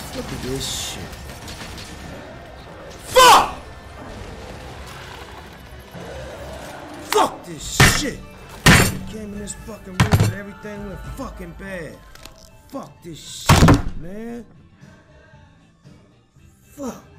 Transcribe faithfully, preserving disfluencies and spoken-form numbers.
Look at this shit. Fuck! Fuck this shit! Came in this fucking room and everything went fucking bad. Fuck this shit, man. Fuck.